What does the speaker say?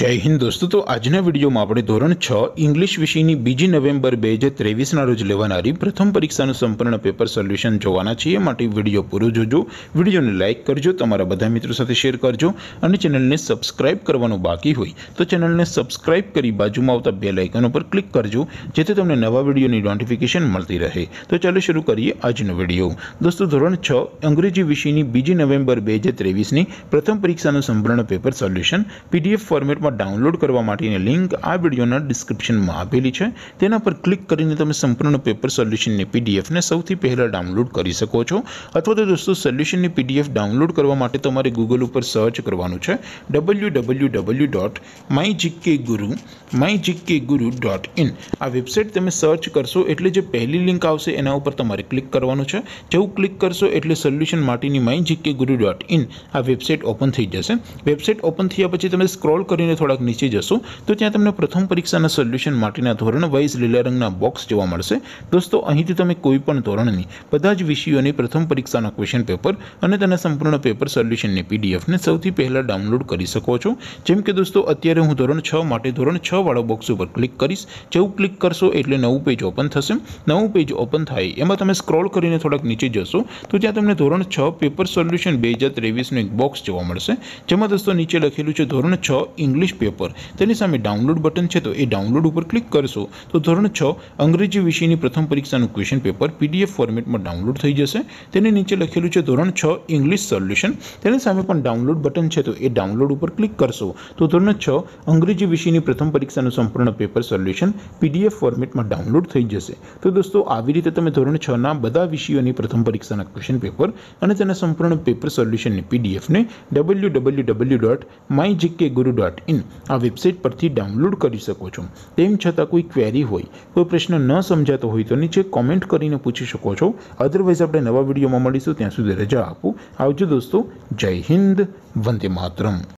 जय हिंद दोस्तों। तो आजना विडियो में આપણે ધોરણ 6 इंग्लिश વિષયની 2 નવેમ્બર 2023 ના રોજ લેવાનારી પ્રથમ પરીક્ષાનું સંપૂર્ણ પેપર સોલ્યુશન જોવાના છીએ। માટે વિડિયો પૂરો જોજો, વિડિયોને લાઈક કરજો, તમારા બધા મિત્રો સાથે શેર કરજો અને ચેનલને સબસ્ક્રાઇબ કરવાનું બાકી હોય તો ચેનલને સબસ્ક્રાઇબ કરી બાજુમાં આવતા બેલ આઇકન ઉપર ક્લિક કરજો જેથી તમને નવા વિડિયોની નોટિફિકેશન મળતી રહે। તો ચાલો શરૂ કરીએ આજનો વિડિયો। दोस्तों ધોરણ 6 અંગ્રેજી વિષયની 2 નવેમ્બર 2023 ની પ્રથમ પરીક્ષાનું સંપૂર્ણ પેપર સોલ્યુશન પીડીએફ ફોર્મેટ में डाउनलॉड करवा माटेनी लिंक आ विडियोना डिस्क्रिप्शन में आपेली है। तेना पर क्लिक करीने तमे संपूर्ण पेपर सोल्यूशन ने पीडीएफ ने सौथी पहला डाउनलॉड करी सको छो। अथवा तो दोस्तों सोल्यूशन ने पीडीएफ डाउनलॉड करवा माटे तमारे गूगल पर सर्च करवानुं छे www.mygkguru.in। आ वेबसाइट तमे सर्च करशो एटले जे पहली लिंक आवशे एना उपर तमारे क्लिक करवानुं छे। जेवुं क्लिक करशो एटले सोल्यूशन माटेनी mygkguru.in आ वेबसाइट ओपन थई जशे। वेबसाइट ओपन थया पछी तमे स्क्रॉल करीने थोड़ा नीचे जशो तो त्यां तमने प्रथम परीक्षाना सोल्यूशन माटेना धोरण वाइज लीला रंगना बॉक्स जोवा मळशे। दोस्तों અહીંથી તમે કોઈપણ ધોરણની બધા જ વિષયોની પ્રથમ પરીક્ષાના ક્વેશ્ચન પેપર અને તેના સંપૂર્ણ પેપર સોલ્યુશનની પીડીએફ ને સૌથી પહેલા ડાઉનલોડ કરી શકો છો। જેમ કે દોસ્તો અત્યારે હું ધોરણ 6 માટે ધોરણ 6 વાળો બોક્સ ઉપર ક્લિક કરીશ। જેવું ક્લિક કરશો એટલે નવું પેજ ઓપન થશે। નવું પેજ ઓપન થાય એમાં તમે સ્ક્રોલ કરીને થોડાક નીચે જશો તો ત્યાં તમને ધોરણ 6 પેપર સોલ્યુશન 2023 નું એક બોક્સ જોવા મળશે। જેમાં દોસ્તો નીચે લખેલું છે ધોરણ 6 इंग्लिश पेपर। तेनी सामे डाउनलॉड बटन है तो ये डाउनलॉड पर क्लिक करशो तो धोरण 6 अंग्रेजी विषयनी प्रथम परीक्षाનું क्वेश्चन पेपर पीडीएफ फॉर्मेट में डाउनलॉड थई जशे। तेनी नीचे लखेलुं छे धोरण 6 इंग्लिश सोल्यूशन। तेनी सामे पण डाउनलॉड बटन है तो ये डाउनलॉड पर क्लिक करशो तो धोरण 6 अंग्रेजी विषयनी प्रथम परीक्षाનું संपूर्ण पेपर सोल्यूशन पीडीएफ फॉर्मेट में डाउनलॉड थई जशे। तो दोस्तों આવી રીતે તમે ધોરણ 6 ના બધા વિષયોની પ્રથમ પરીક્ષાના ક્વેશ્ચન પેપર અને તેના સંપૂર્ણ પેપર સોલ્યુશનની પીડીએફ ને www.mygkguru.in आ वेबसाइट पर डाउनलॉड कर सको छो। तेम छतां कोई क्वेरी होय, कोई प्रश्न न समझातो होय तो नीचे कॉमेंट करीने पूछी शको छो। अदरवाइज आपणे नवा विडियोमां मळीशुं, त्यां सुधी रजा आपो। आवजो दोस्तों। जय हिंद, वंदे मातरम।